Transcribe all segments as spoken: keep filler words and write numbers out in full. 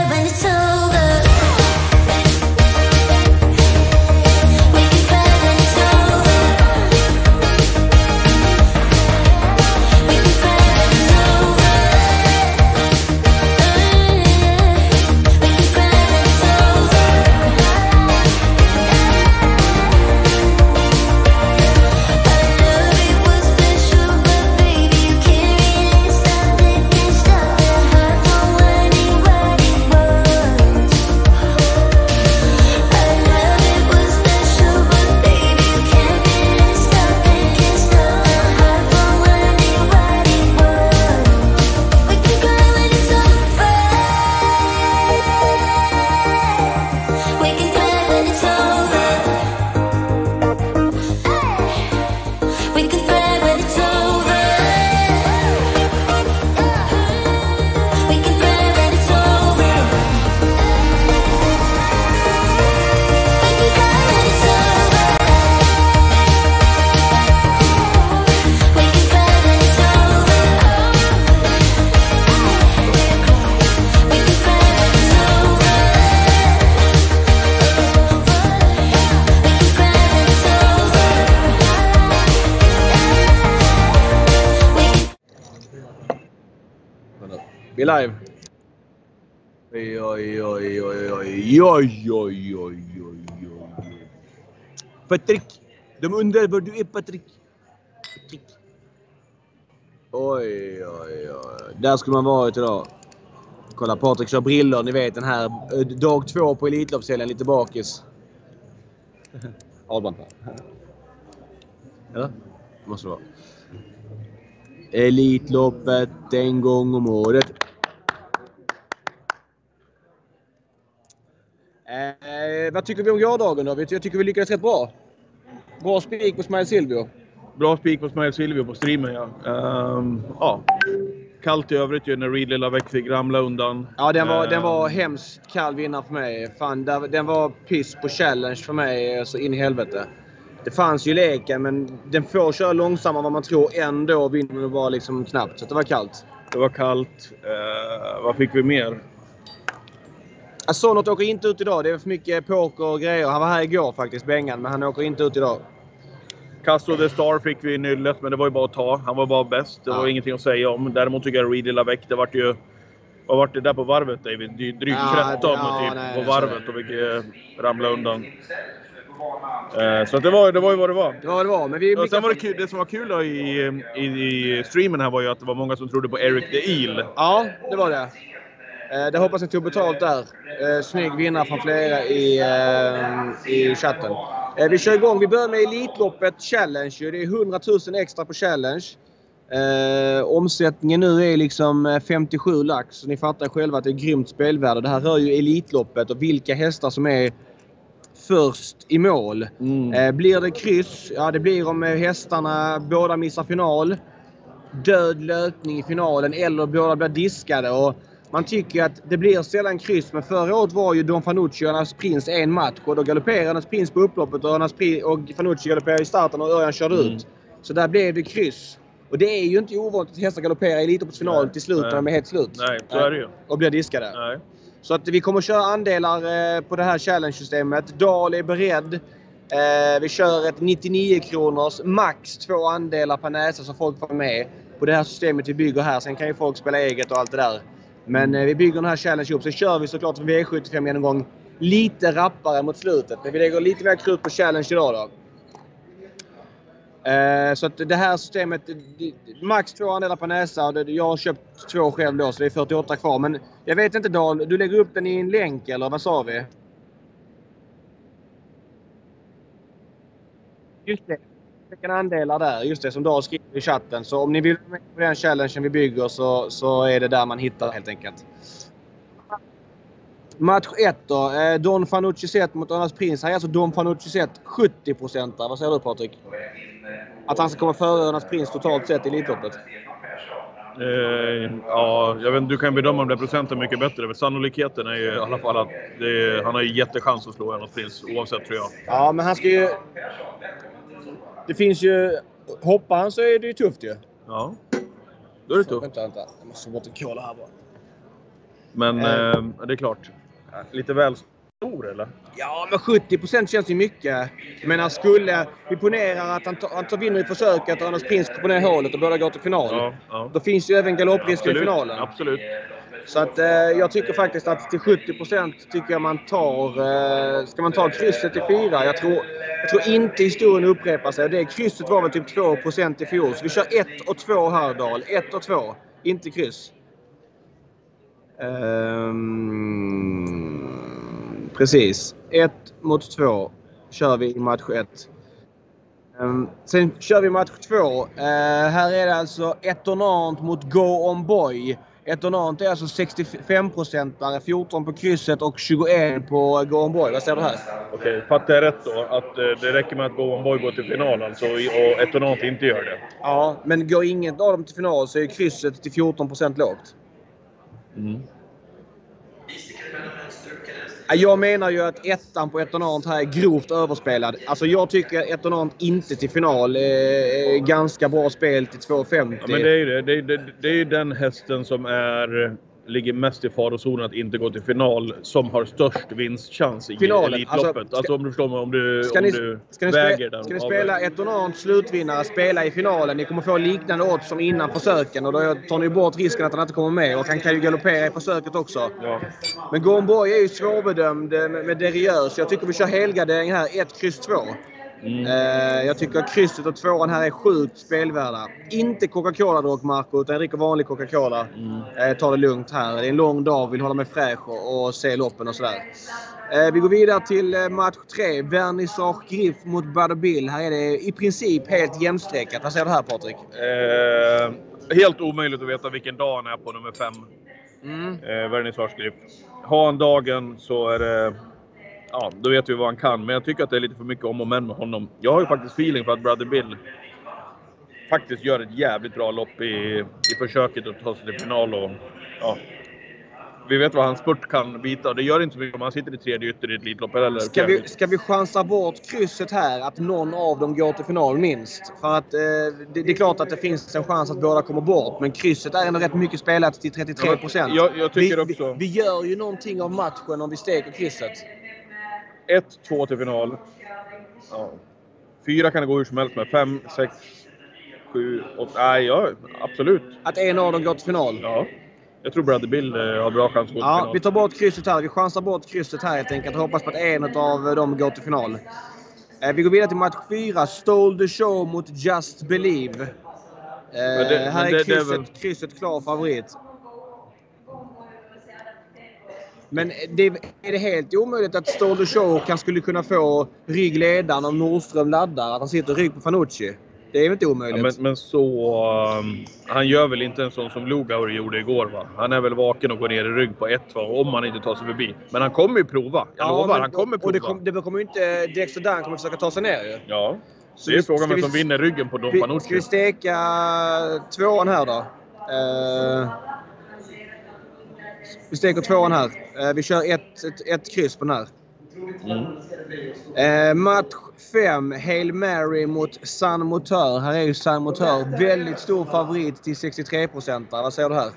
when it's over. Vi är live. Oj, oj, oj, oj, oj, oj, oj, oj, oj, oj. Patrik, de undrar var du är, Patrik. Patrik. Oj, oj, oj. Där skulle man varit idag. Kolla, Patrik kör brillor, ni vet den här. Dag två på Elitloppshelgen, lite bakis. Adband här. Eller? Det måste det vara. Elitloppet en gång om året. Eh, vad tycker vi om gårdagen då? Jag tycker vi lyckades rätt bra. Bra spik på Smile Silvio. Bra spik på Smile Silvio på streamen, ja. Um, ja. Kallt i övrigt ju när Reed Lilla Väck fick ramla undan. Ja, den var, um, den var hemskt kall vinnare för mig. Fan, där, den var piss på challenge för mig, så in i helvete. Det fanns ju leken, men den får köra långsammare än vad man tror ändå. Vinner det var liksom knappt, så det var kallt. Det var kallt. Uh, vad fick vi mer? Sonot åker inte ut idag. Det är för mycket poker och grejer. Han var här igår faktiskt, Bengan, men han åker inte ut idag. Castro the Star fick vi i nyllet, men det var ju bara att ta. Han var bara bäst. Det ja. var ingenting att säga om. Däremot tycker jag Reed Lilla Väck, det vart ju... Vad vart det där på varvet, David? Det är drygt tretton ja, typ, nej, på varvet och fick ramla undan. Uh, så det var, det var ju vad det var. Det var det var. Men vi, och sen var det kul, det som var kul då i, i, i streamen här var ju att det var många som trodde på Eric the Eel. Ja, det var det. Uh, det hoppas jag tog betalt där. Uh, snygg vinnare från flera i, uh, i chatten. Uh, vi kör igång. Vi börjar med Elitloppet Challenge. Det är hundratusen extra på Challenge. Uh, omsättningen nu är liksom femtiosju lax. Så ni fattar själva att det är grymt spelvärde. Det här rör ju Elitloppet och vilka hästar som är först i mål. Mm. Eh, blir det kryss? Ja, det blir om hästarna båda missar final. Död löpning i finalen eller båda blir diskade. Och man tycker att det blir sällan kryss. Men förra året var ju Don Fanucci och Örnans Prins en match. Och då galopperade Örnans Prins på upploppet och, Örnans Pri- och Fanucci galopperade i starten och Örjan körde mm. ut. Så där blev det kryss. Och det är ju inte ovanligt att hästar galopperar i Elitloppets final till slut när de är helt slut. Nej, så är det ju. Och blir diskade. Nej. Så att vi kommer köra andelar på det här challenge-systemet. Dal är beredd. Eh, vi kör ett nittionio kronors max två andelar per näsa så folk får med på det här systemet vi bygger här. Sen kan ju folk spela eget och allt det där. Men eh, vi bygger den här challenge upp. Så kör vi såklart för V sjuttiofem en gång lite rappare mot slutet. Men vi lägger lite mer krut på challenge idag då. Eh, så att det här systemet, max två andelar på näsa och det, jag har köpt två själv då så det är fyrtioåtta kvar. Men jag vet inte Dal, du lägger upp den i en länk eller vad sa vi? Just det, vilka andelar där, just det som Dal skriver i chatten. Så om ni vill med på den challengen vi bygger så, så är det där man hittar helt enkelt. Match ett då, eh, Don Fanucci set mot Örnans Prins. Här är alltså Don Fanucci set sjuttio procent där. Vad säger du Patrik? Att han ska komma före Örnans Prins totalt sett i Elitloppet? Eh, ja, jag vet, du kan bedöma om det procenten mycket bättre. Men sannolikheten är ju i alla fall att det, han har ju jättechans att slå Örnans Prins oavsett tror jag. Ja, men han ska ju... Det finns ju... Hoppar han så är det ju tufft ju. Ja, då är det tufft. Vänta, vänta. Jag måste bort en kola här bara. Men eh. Eh, det är klart, lite väl stor eller? Ja, men sjuttio procent känns ju mycket. Men skulle vi ponerar att han, han tar vinner i försöket och Anders Prins går ner hålet och båda går till final. Ja, ja. Då finns ju även galopprisk i finalen. Absolut. Så att eh, jag tycker faktiskt att till sjuttio procent tycker jag man tar, eh, ska man ta krysset till fyra. Jag tror, jag tror inte historien upprepar sig. Det krysset var väl typ två procent i fjol. Så vi kör ett och två här, Dahl. ett och två, inte kryss. Um, precis. ett mot två kör vi i match ett. Um, sen kör vi match två. Uh, här är det alltså Etonant mot Go On Boy. Etonant är alltså sextiofem procent, fjorton på krysset och tjugoett på Go On Boy. Vad säger du här? Okej, okay, fattar jag rätt då? Att uh, det räcker med att Go On Boy går till final alltså, och Etonant inte gör det? Ja, men går inget av dem till final så är krysset till fjorton procent lågt. Mm. Jag menar ju att ettan på Etonant här är grovt överspelad. Alltså jag tycker Etonant inte till final är ganska bra spel till två femtio. Ja, men det är ju det. Det är, det, det är ju den hästen som är, ligger mest i farozonen att inte gå till final, som har störst vinstchans i finalen, Elitloppet. Alltså, ska, alltså om du förstår mig, om du, ska om ni, du ska ni väger spela, den. Ska ni spela Etonant slutvinnare, spela i finalen? Ni kommer få liknande odds som innan försöken och då tar ni bort risken att han inte kommer med och han kan ju galoppera i försöket också. Ja. Men Go On Boy är ju svårbedömd med, med Derrière, så jag tycker vi kör helgardering här, ett kryss två. Mm. Uh, jag tycker att krysset och tvåan här är sjukt spelvärda. Inte Coca-Cola dock, Marco, utan jag dricker vanlig Coca-Cola. Mm. Uh, ta det lugnt här. Det är en lång dag, vill hålla mig fräsch och, och se loppen och sådär. Uh, vi går vidare till uh, match tre. Vernissage Griff mot Butter Bill. Här är det i princip helt jämsträckat. Vad säger du här, Patrik? Uh, helt omöjligt att veta vilken dag han är på nummer fem. Mm. Uh, Vernissage Griff. Har han dagen så är det... Ja, då vet vi vad han kan. Men jag tycker att det är lite för mycket om och men med honom. Jag har ju faktiskt feeling för att Brother Bill faktiskt gör ett jävligt bra lopp i, i försöket att ta sig till final. Och, ja, vi vet vad han spurt kan bita. Det gör inte så mycket om han sitter i tredje ytter i ett Elitlopp. Eller ska, vi, ska vi chansa bort krysset här? Att någon av dem går till final minst? För att eh, det, det är klart att det finns en chans att båda kommer bort. Men krysset är ändå rätt mycket spelat till trettiotre procent. Jag, jag tycker vi, också... vi, vi gör ju någonting av matchen om vi steker krysset. ett två till final. Ja. Fyra kan det gå hur som helst med. Fem, sex, sju, åtta. Nej, ja, absolut. Att en av dem går till final? Ja. Jag tror Brother Bill har bra chans att gå till ja, final. Vi tar bort krysset här. Vi chansar bort krysset här helt enkelt. Hoppas på att en av dem går till final. Vi går vidare till match fyra. Stole the Show mot Just Believe. Det, här är det, krysset, det är väl... krysset klar favorit. Men det, är det helt omöjligt att Stole the Show kan skulle kunna få ryggledaren om Nordström laddar? Att han sitter rygg på Fanucci? Det är inte omöjligt. Ja, men, men så... Um, han gör väl inte en sån som Lugauer gjorde igår, va? Han är väl vaken och går ner i rygg på ett, va? Om han inte tar sig förbi. Men han kommer ju prova. Jag ja, lovar, men, han kommer prova. Och det, kom, det kommer ju inte... Dexter Dunn kommer försöka ta sig ner ju. Ja. Så det är frågan vem som vinner ryggen på Don vi, Fanucci. Ska vi steka tvåan här då? Uh, vi steker tvåan här. Uh, vi kör ett, ett, ett kryss på den här. Mm. Uh, match fem. Hail Mary mot San Motör. Här är ju San Motör väldigt stor favorit till sextiotre procent. Vad säger du här?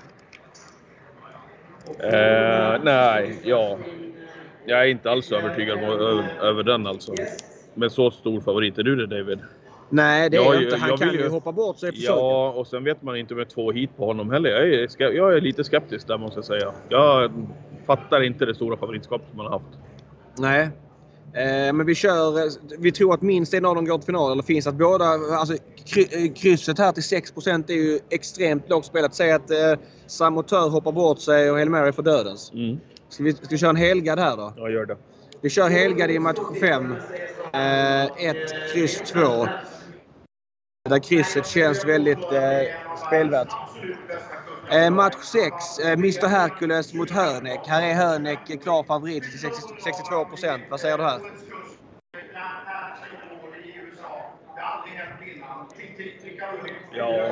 Uh, nej, ja. Jag är inte alls övertygad över, över den alltså. Med så stor favorit. Är du det, David? Nej, det är jag, jag inte. Han jag kan ju ju hoppa bort sig på Ja, saken. Och sen vet man inte med två hit på honom heller. Jag är, jag är lite skeptisk där, måste jag säga. Jag fattar inte det stora favoritskapet som man har haft. Nej. Eh, men vi kör... Vi tror att minst en av dem går till final. Eller finns att båda... Alltså, krysset här till sex procent är ju extremt lågt spelat. Säg att eh, San Motör hoppar bort sig och Hail Mary får dödens. Mm. Ska, vi, ska vi köra en helgad här då? Ja, gör det. Vi kör helgad i match fem. Eh, ett, kryss två. Där krysset känns väldigt eh, spelvärt. Eh, match sex. Eh, mister Hercules mot Hörnek. Här är Hörnek klar favorit till sextiotvå procent. Vad säger du här? Ja.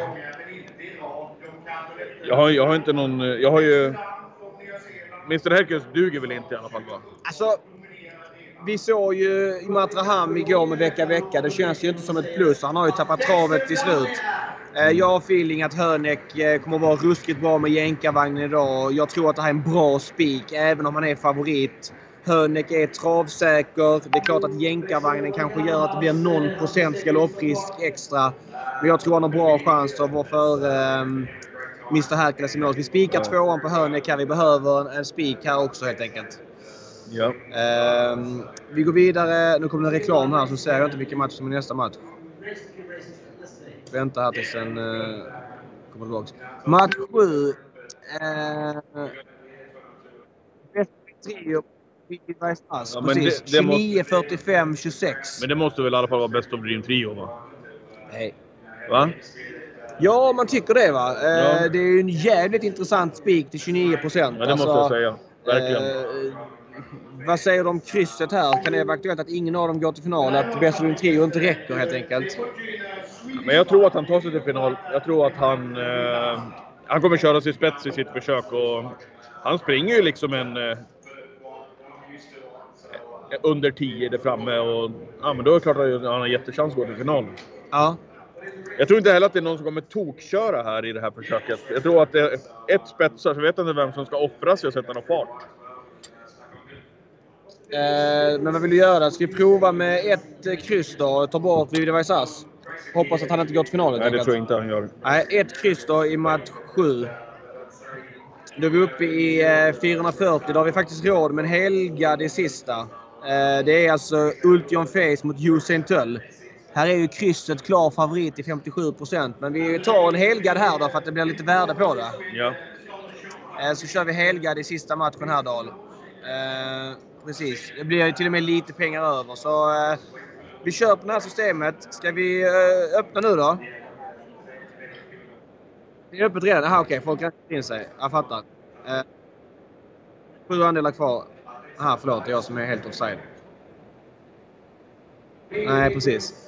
Jag har, jag har inte någon... Jag har ju... mister Hercules duger väl inte i alla fall, va? Alltså... Vi såg ju Matraham igår med vecka vecka. Det känns ju inte som ett plus. Han har ju tappat travet till slut. Jag har feeling att Hönek kommer att vara ruskigt bra med jänkarvagnen idag. Jag tror att det här är en bra spik, även om han är favorit. Hönek är travsäker. Det är klart att jänkarvagnen kanske gör att det blir någon procents galopprisk extra. Men jag tror han har bra chans att vara för um, mister Hercules i mål. Vi spikar ja. tvåan på Hönek här. Vi behöver en spik här också helt enkelt. Ja. Um, vi går vidare. Nu kommer det reklam här så ser jag inte vilken match som är nästa match. Vänta här tills den uh, kommer tillbaka. Match sju. Uh, bäst trio. Ja, precis. Det, det tjugonio, fyrtiofem, tjugosex. Men det måste väl i alla fall vara bäst of dream trio, va? Nej. Va? Ja, man tycker det, va? Ja. Uh, det är ju en jävligt intressant spik till tjugonio procent. Ja, det måste alltså, jag säga. Verkligen. Uh, vad säger de om krysset här? Kan det vara aktuellt att ingen av dem går till final? Att bäst of dream trio inte räcker helt enkelt? Men jag tror att han tar sig till final. Jag tror att han... Uh, han kommer köra sig spets i sitt försök. Och han springer ju liksom en... Uh, under tio där framme och ja, men då är det klart att han har jättechans att gå till final. Ja. Jag tror inte heller att det är någon som kommer tokköra här i det här försöket. Jag tror att det är ett spetsar, så vet inte vem som ska offra sig och sätta någon fart. Eh, men vad vill du göra? Ska vi prova med ett kryss då? Ta bort Vivi Vaisas. Hoppas att han inte går till finalen. Nej, det tror jag inte han gör. Nej, ett kryss då i match sju. Då är vi uppe i eh, fyrahundrafyrtio. Då har vi faktiskt råd med en helgad i sista. Det är alltså Ultion Face mot Usain Tull. Här är ju krysset klar favorit i femtiosju procent. Men vi tar en helgad här då för att det blir lite värde på det. Ja. Så kör vi helgad i sista matchen här, Dahl. Eh, precis. Det blir ju till och med lite pengar över. Så eh, vi kör på det här systemet. Ska vi eh, öppna nu då? Det är öppet redan. Aha, okej. Okay. Folk har inte in sig. Jag fattar. Eh, sju andelar kvar. Aha, förlåt. Jag som är helt offside. Nej, precis.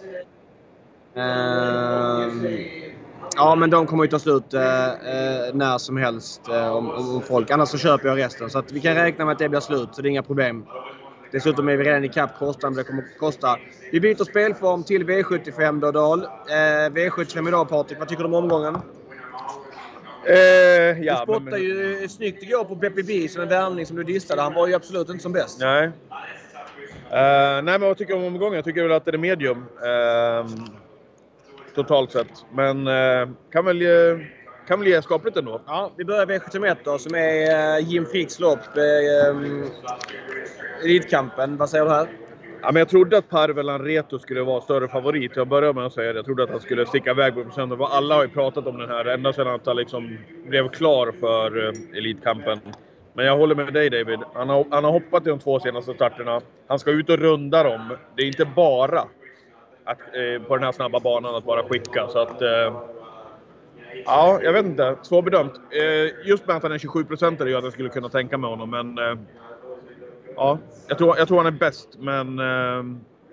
Um, ja, men de kommer ju ta slut uh, uh, när som helst uh, om, om folk. Annars så köper jag resten. Så att vi kan räkna med att det blir slut. Så det är inga problem. Dessutom är vi redan i kapp kostnaden. Det kommer att kosta. Vi byter spelform till V sjuttiofem då, Dahl. Uh, V sjuttiofem idag, Patrik. Vad tycker du om omgången? Uh, ja, du spottade men... ju snyggt igår på B P B som en värvning som du dissade. Han var ju absolut inte som bäst. Nej. Uh, nej, men vad tycker du om omgången? Jag tycker väl att det är medium. Uh, totalt sett. Men uh, kan väl uh, kan väl ge skapligt ändå. Ja, vi börjar V sjuttiofem då som är uh, Jim Fricks lopp. Uh, um, Elitkampen. Vad säger du här? Ja, men jag trodde att Parvelan Reto skulle vara större favorit. Jag började med att säga det. Jag trodde att han skulle sticka iväg på procent. Alla har ju pratat om den här ända sedan att han liksom blev klar för uh, Elitkampen. Men jag håller med dig, David. Han har, han har hoppat i de två senaste starterna. Han ska ut och runda dem. Det är inte bara att, eh, på den här snabba banan att bara skicka. Så att... Eh, ja, jag vet inte. Svårbedömt. Eh, just med att han är tjugosju procent är det att jag skulle kunna tänka med honom. Men... Eh, ja, jag tror, jag tror han är bäst. Men... Eh,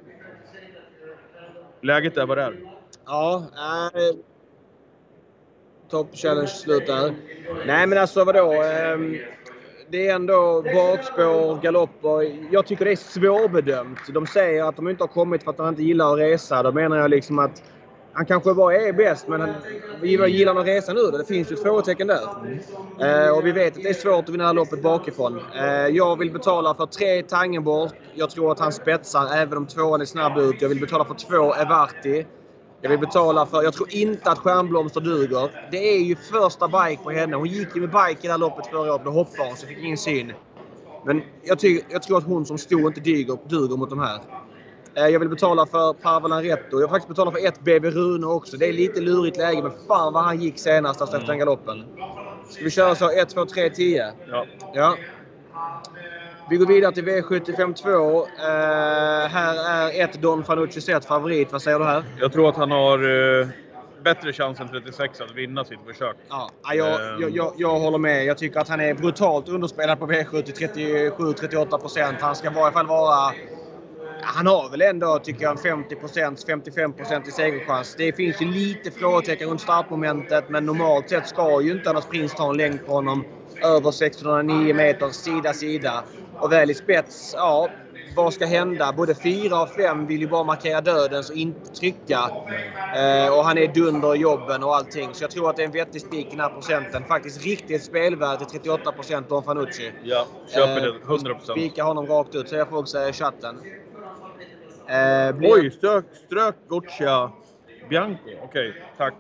läget är vad det är. Ja, äh, top challenge slut där. Nej, men alltså vadå? Eh, Det är ändå bakspår, galopper. Jag tycker det är svårbedömt. De säger att de inte har kommit för att han inte gillar att resa. Då menar jag liksom att han kanske bara är bäst, men han gillar att resa nu. Det finns ju ett frågetecken där. Mm. Eh, och vi vet att det är svårt att vinna loppet bakifrån. Eh, jag vill betala för tre Tangenborg. Jag tror att han spetsar även om tvåan är snabb ut. Jag vill betala för två Evarti. Jag vill betala för... Jag tror inte att Stjärnblomster duger. Det är ju första bike på henne. Hon gick ju med bike i det här loppet förra året. Då hoppade hon så fick ingen syn. Men jag, ty- jag tror att hon som stod inte duger, duger mot de här. Eh, jag vill betala för Parvelan Retto. Jag vill faktiskt betala för ett B B Rune också. Det är lite lurigt läge. Men fan vad han gick senast efter mm. den galoppen. Ska vi köra så ett, två, tre, tio? Ja. Ja. Vi går vidare till V sjuttiofem två. Uh, här är ett Don Fanucci sett favorit. Vad säger du här? Jag tror att han har uh, bättre chans än trettiosex att vinna sitt försök. Ja, jag, um. jag, jag, jag håller med. Jag tycker att han är brutalt underspelad på V sjuttio, trettiosju till trettioåtta procent. Han ska i alla fall vara... Han har väl ändå, tycker jag, en femtio procent, femtiofem procent i segerchans. Det finns ju lite frågetecken runt startmomentet, men normalt sett ska ju inte Anders Prins ta en längd på honom över sexhundranio meter sida sida. Och väl i spets, ja, vad ska hända? Både fyra och fem vill ju bara markera döden så inte trycka. Eh, och han är dunder i jobben och allting. Så jag tror att det är en vettig spik i den här procenten. Faktiskt riktigt spelvärd till trettioåtta procent Don Fanucci. Ja, köper det hundra procent. Eh, spika honom rakt ut, säger folk säger i chatten. Eh, blir... Oj, strök, strök Goccia Bianco. Okej, okay, tack.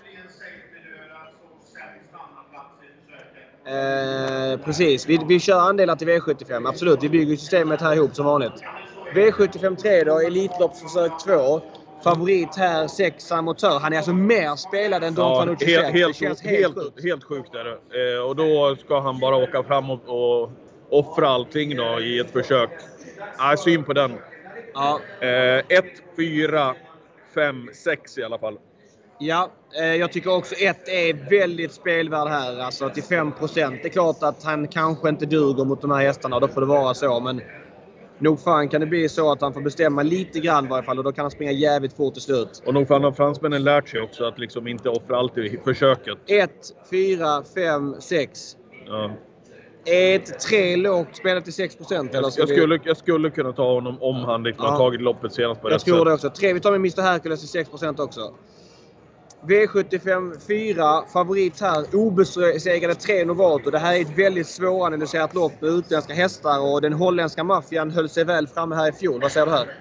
Eh, precis, vi, vi kör andelar till V sjuttiofem. Absolut, vi bygger systemet här ihop som vanligt. V sjuttiofem tre då, Elitloppsförsök två. Favorit här, sex amotör. Han är alltså mer spelad än Don Fanucci. Helt, helt, det känns helt, helt, sjukt. helt sjukt är det. Eh, och då ska han bara åka fram och, och offra allting då i ett försök. Ah, syn på den. Ja. ett, fyra, fem, sex i alla fall. Ja, eh, jag tycker också ett är väldigt spelvärd här. Alltså till fem procent. Det är klart att han kanske inte duger mot de här hästarna. Då får det vara så. Men nog fan kan det bli så att han får bestämma lite grann i varje fall. Och då kan han springa jävligt fort till slut. Och nog fan har fransmännen lärt sig också att liksom inte offra allt i försöket. ett, fyra, fem, sex. Ja. Ett, tre lågt spelat till sex procent. Jag, jag, skulle, jag skulle kunna ta honom om han liksom ja. har tagit loppet senast på jag rätt tror sätt. Det också. tre, vi tar med mister Hercules till sex procent också. V sjuttiofem fyra, favorit här, obesegrade tre Novato. Det här är ett väldigt svåranalyserat lopp med utländska hästar och den holländska maffian höll sig väl framme här i fjol. Vad säger du här?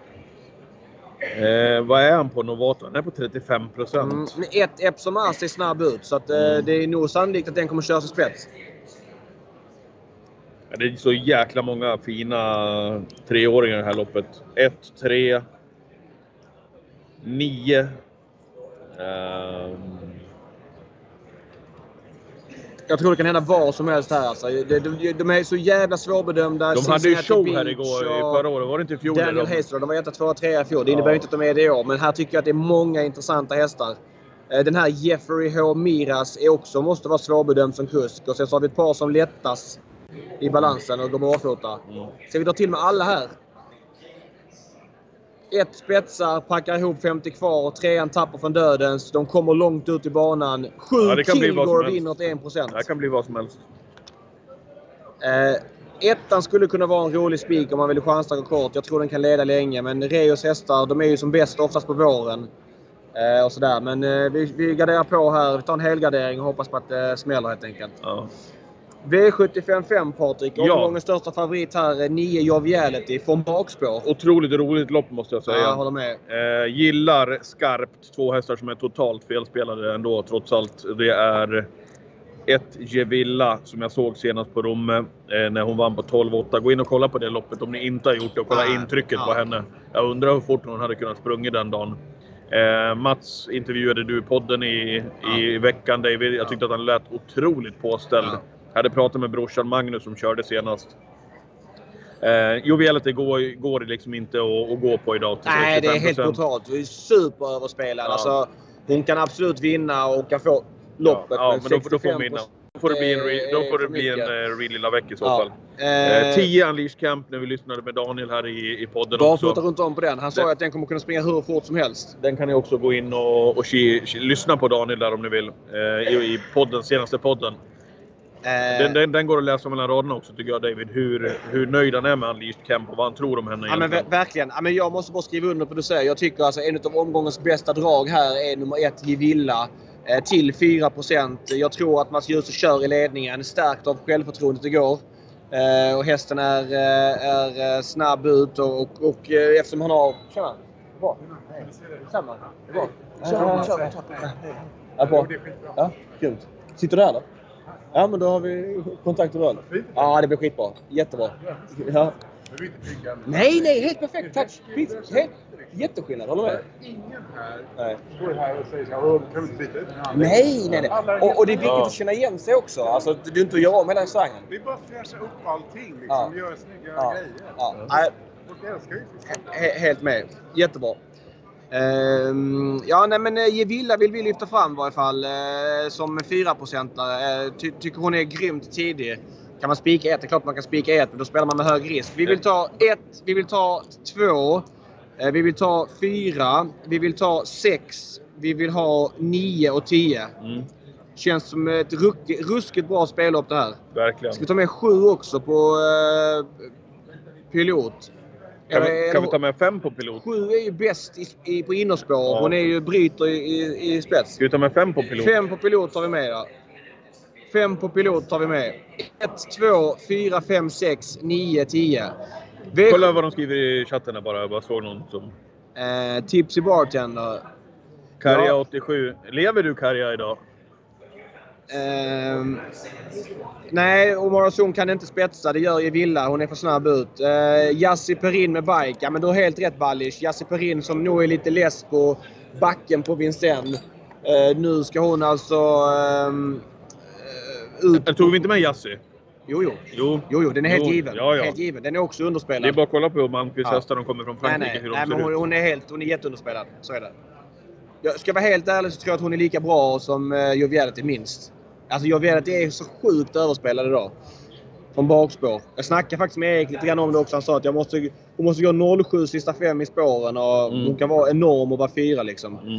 Eh, vad är han på Novato? Han är på trettiofem procent. Mm, ett Epsom Mars är snabb ut så att, eh, mm. det är nog sannolikt att den kommer köra sig spets. Ja, det är så jäkla många fina treåringar i det här loppet. ett, tre, nio. Um... Jag tror det kan hända vad som helst här alltså. de, de, de är så jävla svårbedömda. De hade ju show här igår i förra året, var det inte i fjol? Daniel Hazel, de var ett, två, tre i fjol. Det innebär ja. inte att de är det i år. Men här tycker jag att det är många intressanta hästar. Den här Jeffrey H. Miras är också, måste vara svårbedömd som kusk. Och sen så har vi ett par som lättas i balansen och går barfota. Mm. Så vi drar till med alla här. Ett spetsar, packar ihop femtio kvar och trean tappar från dödens. De kommer långt ut i banan. Sju ja, Kilgore vinner till en procent. Det kan bli vad som helst. Eh, ettan skulle kunna vara en rolig spik om man vill chansa kort. Jag tror den kan leda länge. Men Reos hästar, de är ju som bäst oftast på våren. Eh, och sådär. Men eh, vi, vi garderar på här. Vi tar en helgardering och hoppas på att det eh, smäller helt enkelt. Ja. V sjuttiofem fem Patrik. Omgångens ja. största favorit här är nio Joviality från bakspår. Otroligt roligt lopp måste jag säga. Ja, jag håller med. Eh, gillar skarpt två hästar som är totalt felspelade ändå trots allt. Det är ett Gevilla som jag såg senast på Romme eh, när hon vann på tolv åtta. Gå in och kolla på det loppet om ni inte har gjort det och kolla ah, intrycket ah. på henne. Jag undrar hur fort hon hade kunnat sprunga den dagen. Eh, Mats intervjuade du i podden i, ah. i veckan. David. Jag tyckte att han lät otroligt påställd. Ah. Jag hade pratat med brorsan Magnus som körde senast. Eh, Joviality går, går det liksom inte att, att gå på idag. Nej, det är helt brutalt. Det är superöverspelad. Ja. Alltså, hon kan absolut vinna och kan få loppet. Ja, ja men då, då får hon vinna. Då får det bli en, då får det bli en uh, real lilla veck i så ja. fall. Eh, tio Unleash Camp när vi lyssnade med Daniel här i, i podden bara också. Bara runt om på den. Han sa ju att den kommer kunna springa hur fort som helst. Den kan ni också gå in och, och, och lyssna på Daniel där om ni vill. Eh, i, I podden, senaste podden. Den, den, den går att läsa mellan raderna också tycker jag David. Hur, hur nöjd han är med Unleashed Camp och vad han tror om henne ja, men verkligen. Ja, men jag måste bara skriva under på det du säger. Jag tycker alltså en av omgångens bästa drag här är nummer ett Gevilla eh, till fyra procent. Jag tror att Mats Djuse kör i ledningen. Stärkt av självförtroendet igår. Eh, och hästen är, är snabb ut och, och, och eftersom han har... Tjena. Bra. Samma. Bra. Kör, kör, kör. Ja, bra. Ja, kul. Sitter du där då? Ja, men då har vi kontakt och röll. Ja, det blir skitbra. Jättebra. Ja. Nej, nej, helt perfekt. Tack. Helt, jätteskillnad, håller med. Ingen här nej. står här och säger så här, kan vi inte byta ut? Nej, nej, nej. Och, och det är viktigt ja. att känna igen sig också. Alltså, att du inte gör om hela svängen. Det är bara att fräscha upp allting, liksom. Ja. Göra snygga ja. grejer. Ja. Ja. Folk älskar ju He- Helt med. Jättebra. Uh, ja, nej men Gevilla vill vi lyfta fram i varje fall uh, som fyra procentare. Uh, ty- tycker hon är grymt tidig. Kan man spika ett? Det är klart man kan spika ett, men då spelar man med hög risk. Vi vill ta ett, vi vill ta två, uh, vi vill ta fyra, vi vill ta sex, vi vill ha nio och tio. Mm. Känns som ett ruck- ruskigt bra spel upp det här. Verkligen. Ska vi ta med sju också på uh, pilot? Kan, vi, kan vi ta med fem på pilot? Sju är ju bäst i, i, på innerspår. Ja. Hon är ju bryter i, i, i spets. Ska vi ta med fem på pilot? Fem på pilot tar vi med, ja. Fem på pilot tar vi med. ett, två, fyra, fem, sex, nio, tio. V- Kolla vad de skriver i chatten här bara. Jag bara såg någon som... Eh, tips i bartender. Karja ja. åttiosju. Lever du Karja idag? Eh, nej, Omar Zon kan inte spetsa. Det gör ju Villa. Hon är för snabb ut. Eh, Jassi Perin med bike. Ja, men du har helt rätt, Ballish. Jassi Perin som nog är lite less på backen på Vincennes. Eh, nu ska hon alltså... Eh, ut. Jag tog vi inte med Jassi? Jo, jo. Jo. Jo, jo, den är helt jo. given. Ja, ja. Helt given. Den är också underspelad. Det är bara att kolla på hur Malmqvist ja. hästar de kommer från Frankrike. Nej, nej. Hur de nej men hon, ut. hon är helt, hon är jätteunderspelad. Så är det. Jag ska vara helt ärlig så tror jag att hon är lika bra som uh, Joviality minst. Alltså Joviality är så sjukt överspelad idag. Från bakspår. Jag snackade faktiskt med Erik lite grann om det också. Han sa att jag måste, hon måste gå noll sju sista fem i spåren. Och mm. Hon kan vara enorm och vara fyra liksom. Mm.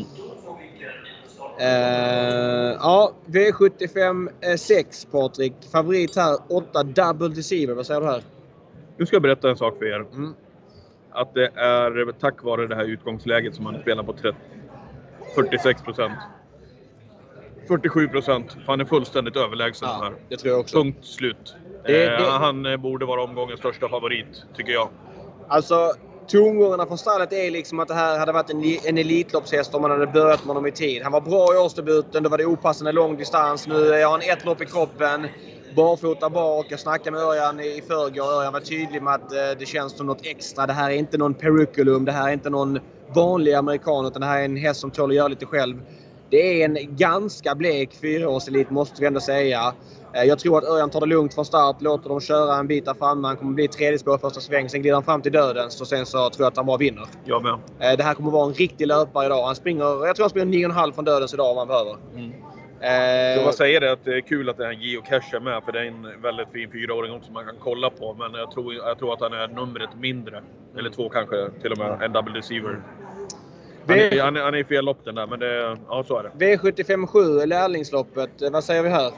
Uh, ja, V sjuttiofem sex Patrik. Favorit här, åtta Double Deceiver. Vad säger du här? Nu ska jag berätta en sak för er. Mm. Att det är tack vare det här utgångsläget som man spelar på trettio, fyrtiosex procent. fyrtiosju procent. Han är fullständigt överlägsen ja, här. Det tror jag också. Punkt slut. Det, eh, det... Han borde vara omgångens största favorit, tycker jag. Alltså, tongångarna från stallet är liksom att det här hade varit en, en elitloppshäst om man hade börjat med honom i tid. Han var bra i årsdebuten, då var det opassande lång distans. Nu har han ett lopp i kroppen, barfota bak. Jag snackade med Örjan i förrgår. Örjan var tydlig med att eh, det känns som något extra. Det här är inte någon periculum, det här är inte någon vanlig amerikan, utan det här är en häst som tål att göra lite själv. Det är en ganska blek fyraårselit måste vi ändå säga. Jag tror att Örjan tar det lugnt från start. Låter dem köra en bit där framme. Han kommer bli tredje spår första sväng. Sen glider han fram till dödens. Och sen så tror jag att han bara vinner. Jag med. Det här kommer vara en riktig löpare idag. Han springer, jag tror han springer nio komma fem från dödens idag om han behöver. Mm. Eh, så vad säger det? Att det är kul att det här Geocache är med. För det är en väldigt fin fyraåring också man kan kolla på. Men jag tror, jag tror att han är numret mindre. Eller två kanske till och med. En double deceiver. Han är, han är, han är i fel lopp den där, men det, ja, så är det. V sjuttiofem sju, lärlingsloppet. Vad säger vi här?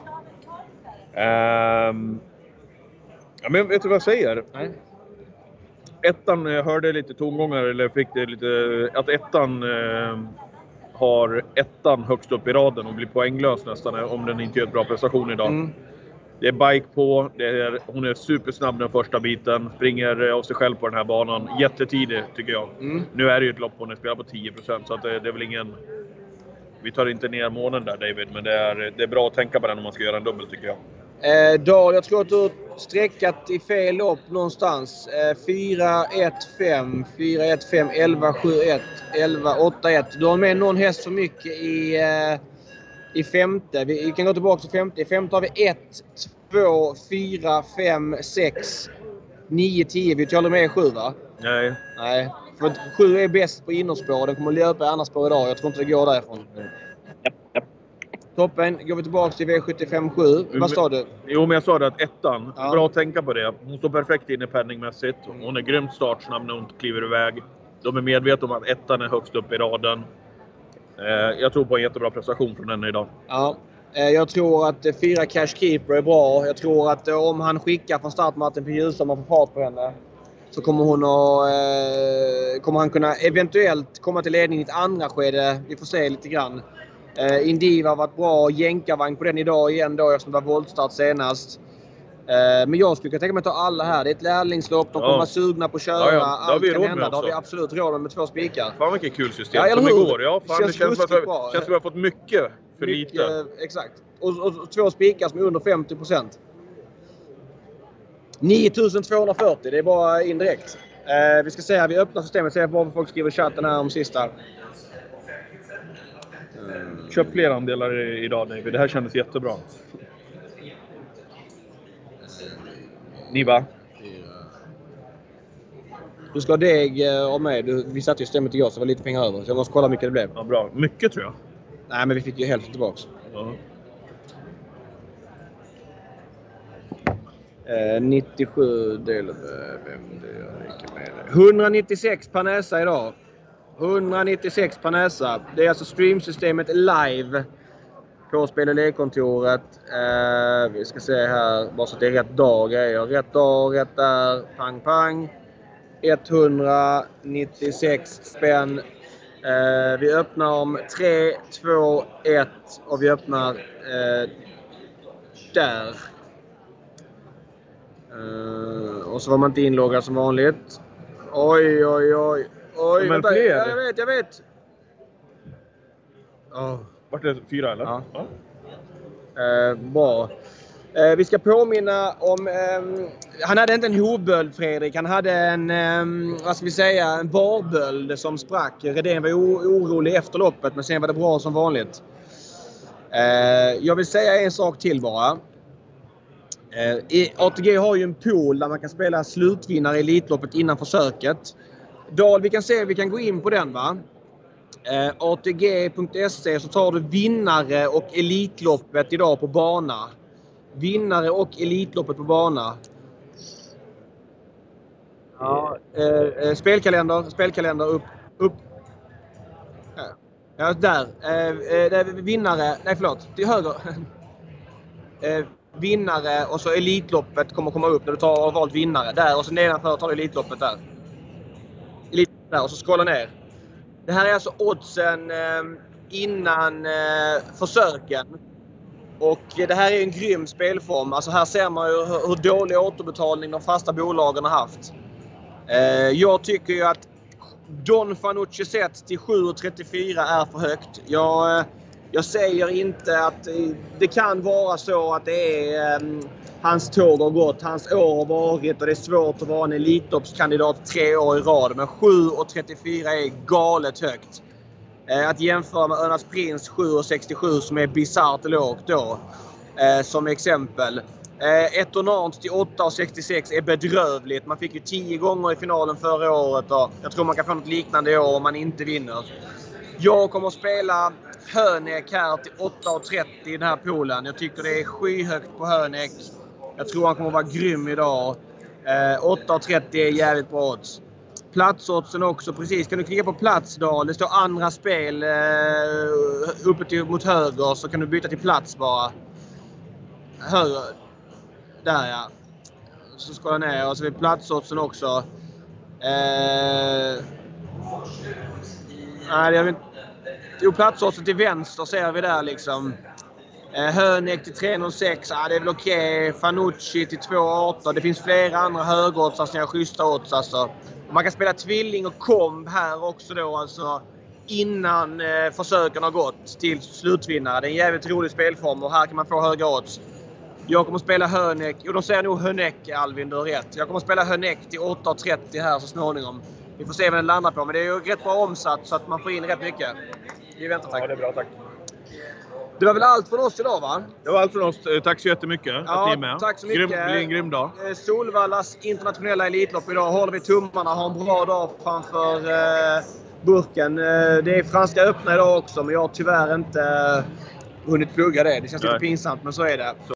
Um, ja, men vet du vad jag säger? Nej. Ettan, jag hörde lite tongångar, eller fick det lite, att ettan eh, har ettan högst upp i raden och blir poänglös nästan om den inte gör ett bra prestation idag. Mm. Det är bike på, det är, hon är supersnabb den första biten, springer av sig själv på den här banan. Jättetidig tycker jag. Mm. Nu är det ju ett lopp hon spelar på tio procent så att det, det är väl ingen... Vi tar inte ner månen där David, men det är, det är bra att tänka på den om man ska göra en dubbel tycker jag. Eh, Dahl, jag tror att du har sträckat i fel lopp någonstans. Eh, fyra ett fem, fyra ett fem, elva sju ett, elva åtta ett. Du har med någon häst för mycket i... Eh, I femte, vi kan gå tillbaka till femte. I femte har vi ett, två, fyra, fem, sex, nio, tio. Vi talar med sju va? Nej. Nej, för att sju är bäst på innerspår. Den kommer att löpa i andra spår idag. Jag tror inte det går därifrån. Japp, japp. Toppen, går vi tillbaka till V sjuttiofem sju. Vad sa du? Jo, men jag sa det att ettan, ja. Bra att tänka på det. Hon står perfekt inne penningmässigt. Hon är grymt startsnabb när hon kliver iväg. De är medvetna om att ettan är högst upp i raden. Jag tror på en jättebra prestation från henne idag. Ja, jag tror att fyra Cash Keeper är bra. Jag tror att om han skickar från startmatten på Ljusholm och får fart på henne så kommer hon att, eh, kommer han kunna eventuellt komma till ledning i ett andra skede. Vi får se lite grann. Eh, Indiva har varit bra. Jänkarvagn på den idag igen då eftersom det var voltstart senast. Men jag skulle kunna tänka mig att ta alla här. Det är ett lärlingslopp. De kommer ja. vara sugna på att köra. Ja, ja. Allt kan hända. Då har vi absolut råd med, med två spikar. Fan vilket kul system. Ja, som igår. Ja, fan, känns det känns som att, bra. känns som att vi har fått mycket för mycket, lite. Exakt. Och, och, och två spikar som är under femtio procent. nio tusen tvåhundrafyrtio. Det är bara indirekt. Eh, vi ska se här. Vi öppnar systemet. Se vad folk skriver i chatten här om sista. Mm. Köp fler andelar idag David. Det här kändes jättebra. Niva. Du ska ha deg av mig. Du, vi satt ju systemet igår så det var lite pengar över. Så jag måste kolla hur mycket det blev. Ja, bra. Mycket tror jag. Nej, men vi fick ju hälften tillbaks. Ja. Eh, nittiosju delar med vem det är med det. etthundranittiosex per näsa idag. etthundranittiosex per näsa. Det är alltså streamsystemet live. På spel- och lekkontoret. Eh, vi ska se här. Bara så att det är rätt dag. Är rätt dag, rätt där. Pang, pang. etthundranittiosex spänn. Eh, vi öppnar om tre, två, ett och vi öppnar eh, där. Eh, och så var man inte inloggad som vanligt. Oj, oj, oj. Oj, men vänta. fler? Ja, jag vet, jag vet. Oh. Vart det fyra eller? Ja. Ja. Eh, bra. Eh, vi ska påminna om... Eh, han hade inte en hovböld, Fredrik. Han hade en, eh, vad ska vi säga, en barböld som sprack. Redén var orolig efter loppet, men sen var det bra som vanligt. Eh, jag vill säga en sak till bara. Eh, A T G har ju en pool där man kan spela slutvinnare i Elitloppet innan försöket. Dahl, vi kan se, vi kan gå in på den, va? Eh, A T G punkt se, så tar du vinnare och Elitloppet idag på bana. Vinnare och Elitloppet på bana. Ja, eh, spelkalender, spelkalender upp, upp. Ja, där. Eh, eh, vinnare, nej förlåt, till höger. eh, vinnare och så Elitloppet kommer komma upp när du tar valt vinnare. Där och så nedanför tar du Elitloppet där. Elitloppet där och så scrolla ner. Det här är alltså oddsen eh, innan eh, försöken. Och det här är en grym spelform. Alltså här ser man ju hur, hur dålig återbetalning de fasta bolagen har haft. Eh, jag tycker ju att Don Fanucci sett till sju komma trettiofyra är för högt. Jag, eh, jag säger inte att eh, det kan vara så att det är eh, hans tåg har gått, hans år har varit och det är svårt att vara en elitloppskandidat tre år i rad. Men sju komma trettiofyra är galet högt. Eh, att jämföra med Önas Prins sju komma sextiosju som är bizarrt lågt då. Eh, som exempel. Eh, ett Onant till åtta komma sextiosex är bedrövligt. Man fick ju tio gånger i finalen förra året. Och jag tror man kan få något liknande i år om man inte vinner. Jag kommer att spela Hönek här till åtta komma trettio i den här poolen. Jag tycker det är skyhögt på Hönek. Jag tror han kommer att vara grym idag. Eh, åtta komma trettio är jävligt bra odds. Platsoddsen också, precis. Kan du klicka på plats då? Det står andra spel eh, uppe till, mot höger, så kan du byta till plats bara. Höger. Där ja. Så ska jag ner och så är platsoddsen också. Eh, nej, jag vet inte. Jo, platsoddsen till vänster ser vi där liksom. Eh, Hönek till tre noll sex, ah, det är väl okej. Okay. Fanucci till två arton. Det finns flera andra högoddsar som är schyssta odds alltså. Man kan spela tvilling och komb här också då alltså. Innan eh, försöken har gått till slutvinnare. Det är en jävligt rolig spelform och här kan man få höga odds. Jag kommer att spela Hönek. Jo, de säger nog Hönek, Alvin, du har rätt. Jag kommer att spela Hönek till åtta komma trettio här så småningom. Vi får se vad den landar på. Men det är ju rätt bra omsatt så att man får in rätt mycket. Vi väntar, tack. Ja, det är bra, tack. Det var väl allt från oss idag, va? Det var allt från oss. Tack så jättemycket ja, att ni är med. Tack så mycket. Grym, det blir en grym dag. Solvallas internationella elitlopp idag. Håller vi tummarna. Har en bra dag framför eh, burken. Eh, det är franska öppna idag också. Men jag har tyvärr inte eh, hunnit plugga det. Det känns Nej. lite pinsamt, men så är det. Så.